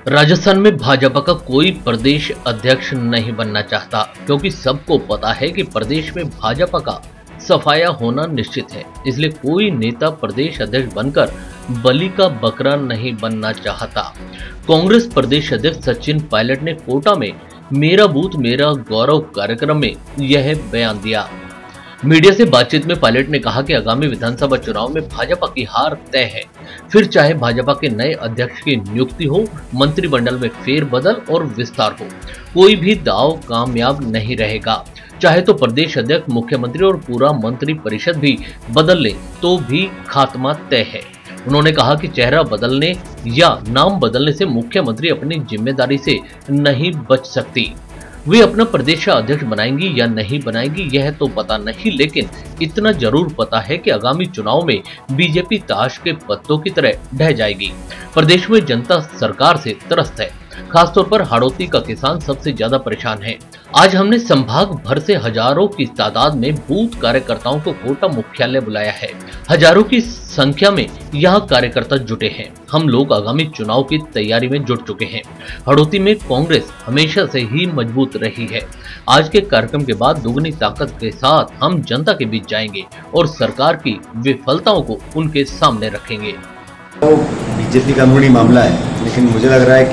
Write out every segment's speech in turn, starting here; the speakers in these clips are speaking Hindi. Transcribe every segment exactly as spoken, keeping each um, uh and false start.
राजस्थान में भाजपा का कोई प्रदेश अध्यक्ष नहीं बनना चाहता, क्योंकि सबको पता है कि प्रदेश में भाजपा का सफाया होना निश्चित है। इसलिए कोई नेता प्रदेश अध्यक्ष बनकर बलि का बकरा नहीं बनना चाहता। कांग्रेस प्रदेश अध्यक्ष सचिन पायलट ने कोटा में मेरा बूथ मेरा गौरव कार्यक्रम में यह बयान दिया। मीडिया से बातचीत में पायलट ने कहा कि आगामी विधानसभा चुनाव में भाजपा की हार तय है। फिर चाहे भाजपा के नए अध्यक्ष की नियुक्ति हो, मंत्रिमंडल में फेरबदल और विस्तार हो, कोई भी दांव कामयाब नहीं रहेगा। चाहे तो प्रदेश अध्यक्ष, मुख्यमंत्री और पूरा मंत्री परिषद भी बदल ले तो भी खात्मा तय है। उन्होंने कहा कि चेहरा बदलने या नाम बदलने से मुख्यमंत्री अपनी जिम्मेदारी से नहीं बच सकती। वे अपना प्रदेश अध्यक्ष बनाएंगी या नहीं बनाएंगी यह तो पता नहीं, लेकिन इतना जरूर पता है कि आगामी चुनाव में बीजेपी ताश के पत्तों की तरह ढह जाएगी। प्रदेश में जनता सरकार से त्रस्त है, खासतौर पर हाड़ौती का किसान सबसे ज्यादा परेशान है। आज हमने संभाग भर से हजारों की तादाद में बूथ कार्यकर्ताओं को कोटा मुख्यालय बुलाया है। हजारों की संख्या में यहाँ कार्यकर्ता जुटे हैं। हम लोग आगामी चुनाव की तैयारी में जुट चुके हैं। हाड़ौती में कांग्रेस हमेशा से ही मजबूत रही है। आज के कार्यक्रम के बाद दुगनी ताकत के साथ हम जनता के बीच जाएंगे और सरकार की विफलताओं को उनके सामने रखेंगे। तो बीजेपी का अंदरूनी मामला है, लेकिन मुझे लग रहा है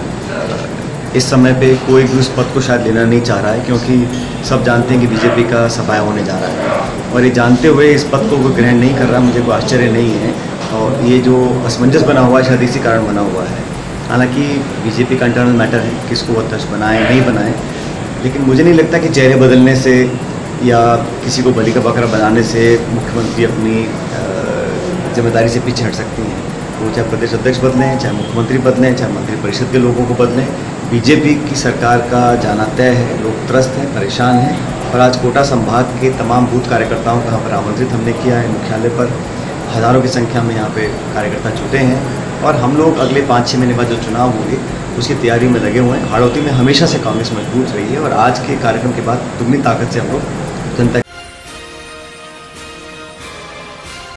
कि इस समय पे कोई भी उस पद को शायद लेना नहीं चाह रहा है, क्योंकि सब जानते हैं कि बीजेपी का सफाया होने जा रहा है और ये जानते हुए इस पद को कोई ग्रहण नहीं कर रहा। मुझे कोई आश्चर्य नहीं है और ये जो असमंजस बना हुआ है शायद इसी कारण बना हुआ है। हालांकि बीजेपी का इंटरनल मैटर है किसको अध्यक्ष बनाए नहीं बनाए, लेकिन मुझे नहीं लगता कि चेहरे बदलने से या किसी को बलि का बकरा बनाने से मुख्यमंत्री अपनी जिम्मेदारी से पीछे हट सकती हैं। वो चाहे प्रदेश अध्यक्ष बदलें, चाहे मुख्यमंत्री बदलें, चाहे मंत्री परिषद के लोगों को बदलें, बीजेपी की सरकार का जाना तय है। लोग त्रस्त हैं, परेशान हैं और आज कोटा संभाग के तमाम बूथ कार्यकर्ताओं को यहाँ पर आमंत्रित हमने किया है। मुख्यालय पर हज़ारों की संख्या में यहाँ पे कार्यकर्ता जुटे हैं और हम लोग अगले पाँच छः महीने बाद जो चुनाव होंगे उसकी तैयारी में लगे हुए हैं। हाड़ौती में हमेशा से कांग्रेस मजबूत रही है और आज के कार्यक्रम के बाद दुगनी ताकत से हम लोग जनता